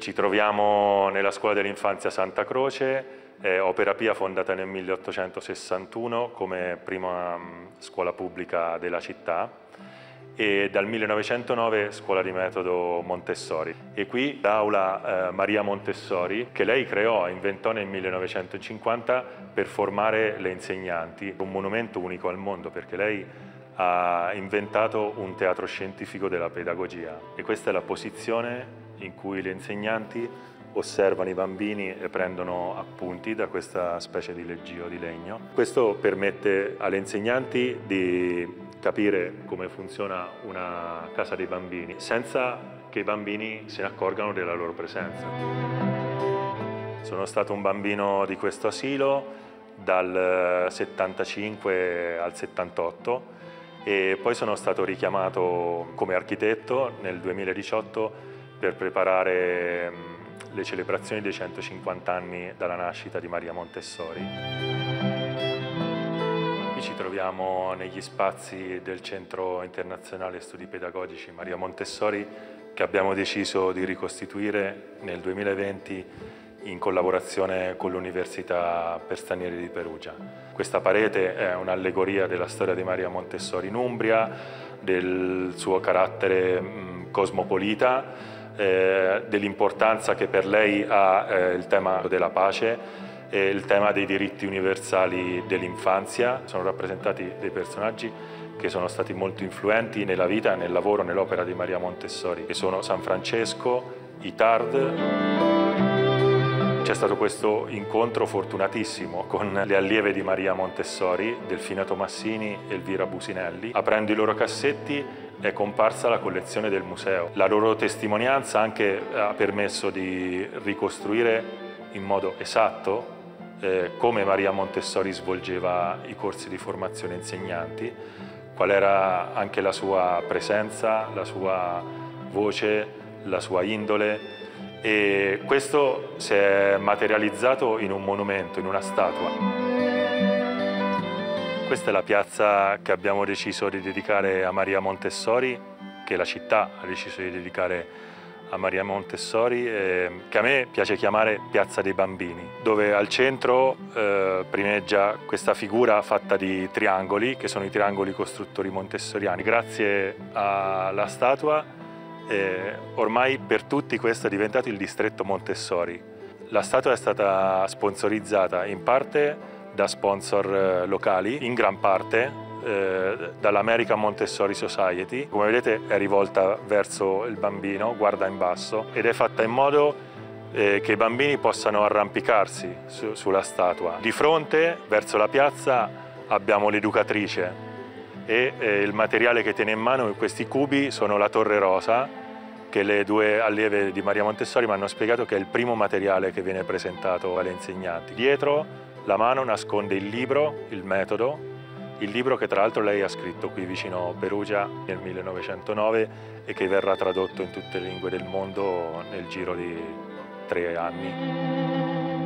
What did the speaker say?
Ci troviamo nella scuola dell'infanzia Santa Croce, Opera Pia fondata nel 1861 come prima scuola pubblica della città, e dal 1909 scuola di metodo Montessori. E qui l'aula Maria Montessori, che lei creò e inventò nel 1950 per formare le insegnanti, un monumento unico al mondo, perché lei ha inventato un teatro scientifico della pedagogia, e questa è la posizione in cui le insegnanti osservano i bambini e prendono appunti da questa specie di leggio di legno. Questo permette alle insegnanti di capire come funziona una casa dei bambini senza che i bambini se ne accorgano della loro presenza. Sono stato un bambino di questo asilo dal 75 al 78 e poi sono stato richiamato come architetto nel 2018 per preparare le celebrazioni dei 150 anni dalla nascita di Maria Montessori. Qui ci troviamo negli spazi del Centro Internazionale Studi Pedagogici Maria Montessori, che abbiamo deciso di ricostituire nel 2020 in collaborazione con l'Università per Stranieri di Perugia. Questa parete è un'allegoria della storia di Maria Montessori in Umbria, del suo carattere cosmopolita, dell'importanza che per lei ha il tema della pace e il tema dei diritti universali dell'infanzia. Sono rappresentati dei personaggi che sono stati molto influenti nella vita, nel lavoro, nell'opera di Maria Montessori, che sono San Francesco, Itard. C'è stato questo incontro fortunatissimo con le allieve di Maria Montessori, Delfina Tomassini e Elvira Businelli. Aprendo i loro cassetti è comparsa la collezione del museo. La loro testimonianza anche ha permesso di ricostruire in modo esatto come Maria Montessori svolgeva i corsi di formazione insegnanti, qual era anche la sua presenza, la sua voce, la sua indole, e questo si è materializzato in un monumento, in una statua. Questa è la piazza che abbiamo deciso di dedicare a Maria Montessori, che la città ha deciso di dedicare a Maria Montessori, che a me piace chiamare Piazza dei Bambini, dove al centro primeggia questa figura fatta di triangoli, che sono i triangoli costruttori montessoriani. Grazie alla statua ormai per tutti questo è diventato il distretto Montessori. La statua è stata sponsorizzata in parte da sponsor locali, in gran parte dall'American Montessori Society. Come vedete è rivolta verso il bambino, guarda in basso, ed è fatta in modo che i bambini possano arrampicarsi sulla statua. Di fronte, verso la piazza, abbiamo l'educatrice e il materiale che tiene in mano questi cubi sono la torre rosa, che le due allieve di Maria Montessori mi hanno spiegato che è il primo materiale che viene presentato alle insegnanti. Dietro la mano nasconde il libro, il metodo, il libro che tra l'altro lei ha scritto qui vicino Perugia nel 1909 e che verrà tradotto in tutte le lingue del mondo nel giro di 3 anni.